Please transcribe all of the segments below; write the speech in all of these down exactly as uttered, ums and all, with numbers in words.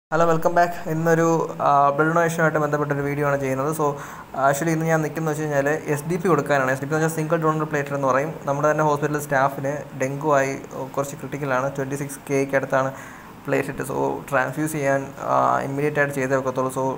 Hello welcome back. ഇന്നൊരു blood ഡൊണേഷനുമായിട്ട് ബന്ധപ്പെട്ടൊരു വീഡിയോ ആണ് ചെയ്യുന്നത്. സോ ആക്ച്വലി ഇന്ന് ഞാൻ നിൽക്കുന്നത് വെച്ച് കഴിഞ്ഞാൽ എസ് ഡി പി കൊടുക്കാനാണ്. എസ് ഡി പി എന്ന് വെച്ചാൽ സിംഗിൾ ഡോണർ പ്ലേറ്റർ എന്ന് പറയും. നമ്മുടെ തന്നെ ഹോസ്പിറ്റൽ സ്റ്റാഫിന് ഡെങ്കു ആയി കുറച്ച് ക്രിട്ടിക്കലാണ്. ട്വൻറ്റി സിക്സ് കെയ്ക്ക് അടുത്താണ് പ്ലേറ്റ്. സോ ട്രാൻസ്ഫ്യൂസ് ചെയ്യാൻ ഇമ്മീഡിയറ്റ് ആയിട്ട് ചെയ്തേ വെക്കത്തുള്ളൂ. സോ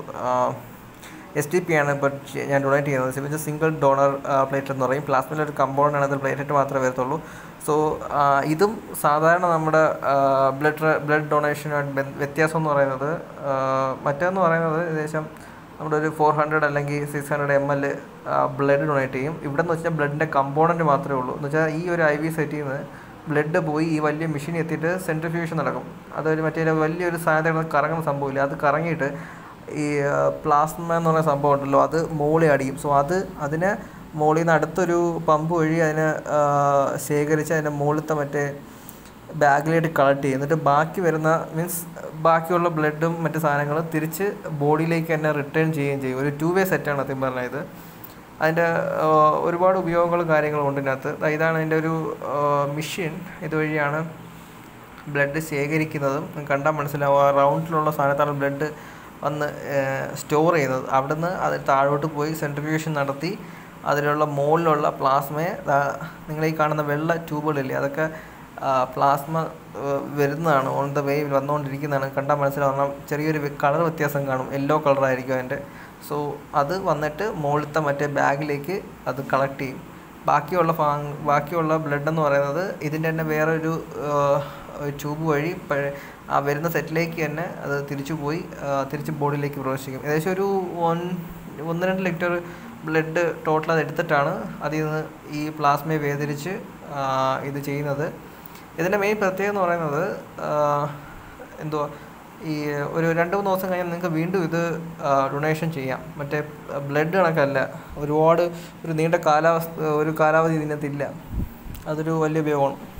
എസ് ഡി പി ആണ് ഇപ്പോൾ ഞാൻ ഡൊണേറ്റ് ചെയ്യുന്നത്. ഇത് സിംഗിൾ ഡോണർ പ്ലേറ്റർ എന്ന് പറയും. പ്ലാസ്മയിലെ ഒരു കമ്പൗണ്ട് ആണ്, അത് പ്ലേറ്ററ്റ് മാത്രമേ വരത്തുള്ളൂ. സോ ഇതും സാധാരണ നമ്മുടെ ബ്ലഡ് ബ്ലഡ് ഡൊണേഷനുമായിട്ട് വ്യത്യാസം എന്ന് പറയുന്നത്, മറ്റേന്ന് പറയുന്നത് ഏകദേശം നമ്മുടെ ഒരു ഫോർ ഹൺഡ്രഡ് അല്ലെങ്കിൽ six hundred M L blood donate ചെയ്യും. ഇവിടെ എന്ന് വെച്ചാൽ ബ്ലഡിൻ്റെ കമ്പോണൻറ്റ് മാത്രമേ ഉള്ളൂ. എന്ന് വെച്ചാൽ ഈ ഒരു ഐ വി സെറ്റിൽ നിന്ന് ബ്ലഡ് പോയി ഈ വലിയ മെഷീൻ എത്തിയിട്ട് സെൻട്രിഫ്യൂഷൻ നടക്കും. അതൊരു മറ്റേ വലിയൊരു സാധനത്തിൽ കറങ്ങുന്ന സംഭവമില്ല, അത് കറങ്ങിയിട്ട് ഈ പ്ലാസ്മ എന്ന് പറയുന്ന സംഭവം ഉണ്ടല്ലോ, അത് മോളി അടിയും. സോ അത് അതിനെ മോളിൽ നിന്ന് അടുത്തൊരു പമ്പ് വഴി അതിനെ ശേഖരിച്ച് അതിൻ്റെ മുകളിലത്തെ മറ്റേ ബാഗിലായിട്ട് കളക്ട് ചെയ്യും. എന്നിട്ട് ബാക്കി വരുന്ന മീൻസ് ബാക്കിയുള്ള ബ്ലഡും മറ്റ് സാധനങ്ങളും തിരിച്ച് ബോഡിയിലേക്ക് തന്നെ റിട്ടേൺ ചെയ്യുകയും ചെയ്യും. ഒരു ടു വേ സെറ്റാണ് സത്യം പറഞ്ഞാൽ ഇത്. അതിൻ്റെ ഒരുപാട് ഉപയോഗങ്ങളും കാര്യങ്ങളും ഉണ്ട് ഇതിനകത്ത്. ഇതാണ് അതിൻ്റെ ഒരു മെഷീൻ. ഇതുവഴിയാണ് ബ്ലഡ് ശേഖരിക്കുന്നതും കണ്ടാൽ മനസ്സിലാവും. ആ റൗണ്ടിലുള്ള സാധനത്താണ് ബ്ലഡ് വന്ന് സ്റ്റോർ ചെയ്യുന്നത്. അവിടെ നിന്ന് അത് താഴോട്ട് പോയി സെൻട്രിഫ്യൂഷൻ നടത്തി അതിലുള്ള മുകളിലുള്ള പ്ലാസ്മയെ, നിങ്ങൾ ഈ കാണുന്ന വെള്ള ട്യൂബുകളില്ലേ, അതൊക്കെ പ്ലാസ്മ വരുന്നതാണ്, ഓൺ ദ വേ വന്നുകൊണ്ടിരിക്കുന്നതാണ്. കണ്ടാൽ മനസ്സിലാവണം. ചെറിയൊരു കളർ വ്യത്യാസം കാണും, യെല്ലോ കളറായിരിക്കും അതിൻ്റെ. സോ അത് വന്നിട്ട് മുകളിലത്തെ മറ്റേ ബാഗിലേക്ക് അത് കളക്ട് ചെയ്യും. ബാക്കിയുള്ള ഭാ ബാക്കിയുള്ള ബ്ലഡ് എന്ന് പറയുന്നത് ഇതിൻ്റെ തന്നെ വേറൊരു ട്യൂബ് വഴി ആ വരുന്ന സെറ്റിലേക്ക് തന്നെ അത് തിരിച്ചു പോയി തിരിച്ച് ബോഡിയിലേക്ക് പ്രവേശിക്കും. ഏകദേശം ഒരു വൺ ഒന്ന് രണ്ട് ലിറ്റർ ബ്ലഡ് ടോട്ടൽ അത് എടുത്തിട്ടാണ് അതിൽ നിന്ന് ഈ പ്ലാസ്മയെ വേർതിരിച്ച് ഇത് ചെയ്യുന്നത്. ഇതിൻ്റെ മെയിൻ പ്രത്യേകത എന്ന് പറയുന്നത് എന്തുവാ, ഈ ഒരു രണ്ട് മൂന്ന് ദിവസം കഴിഞ്ഞാൽ നിങ്ങൾക്ക് വീണ്ടും ഇത് ഡൊണേഷൻ ചെയ്യാം. മറ്റേ ബ്ലഡ് കണക്കല്ല, ഒരുപാട് ഒരു നീണ്ട കാലാവസ്ഥ ഒരു കാലാവധി ഇതിനകത്തില്ല. അതൊരു വലിയ ഉപയോഗമാണ്.